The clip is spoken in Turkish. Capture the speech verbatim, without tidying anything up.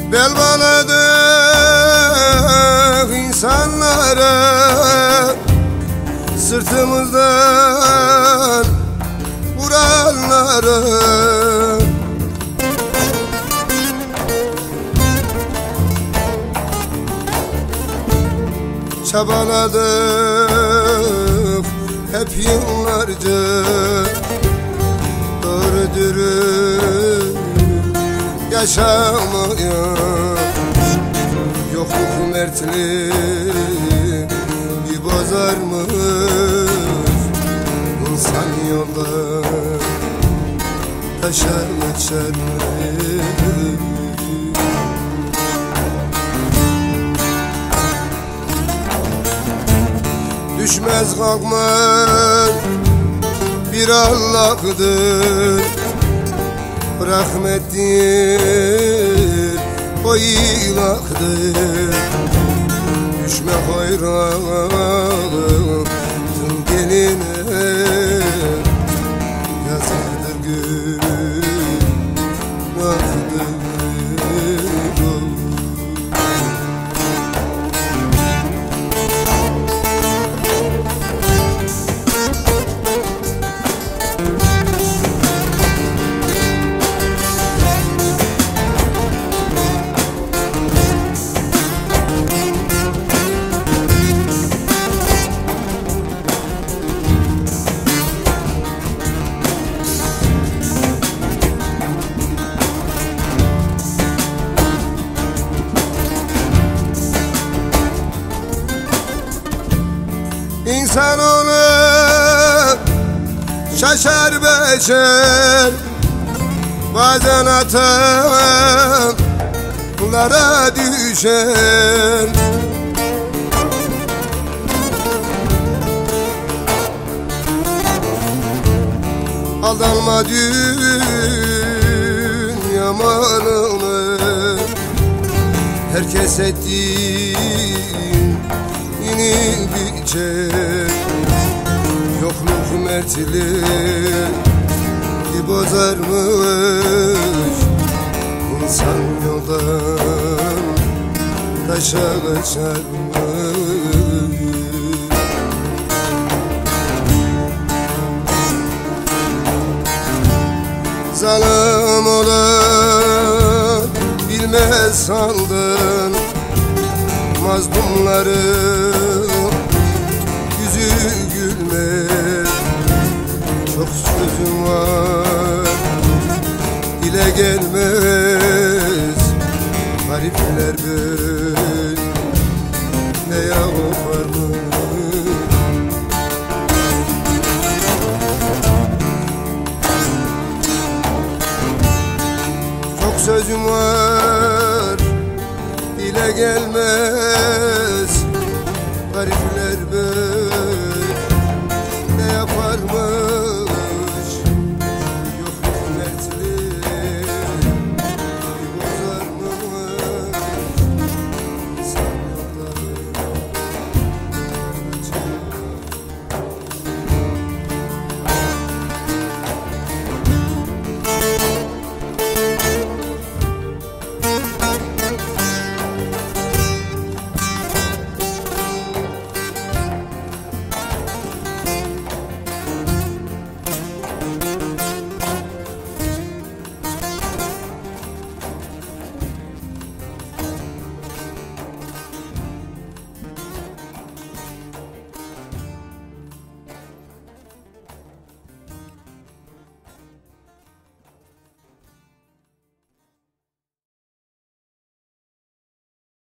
Bel bağladık insanlara, sırtımızdan vuranlara. Çabaladık hep yıllarca, doğru dürüst yaşamaya. Yokluk mertliği bir bozarmış, insan yolda taşa geçermiş. Düşmez kalkmaz bir Allah'dır, rahmettir o ilahdır. Düşme hayratın geline, yazıktır günahtır. İnsanoğlu şaşar beşer, bazen hatalara düşer. Aldanma dünya malını, herkes ettiğini biçer. Yokluk mertliği bozarmış, insan yoldan taşa kaçarmış. Zalim olan bilmez sandın, mazlumların yüzü gülmez. Çok sözüm var, dile gelmez. Garipler böyle yapar mı? Çok sözüm var, dile gelmez. Garipler